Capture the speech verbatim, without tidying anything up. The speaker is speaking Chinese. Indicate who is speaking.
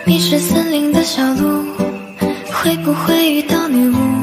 Speaker 1: 迷失森林的小路，会不会遇到女巫？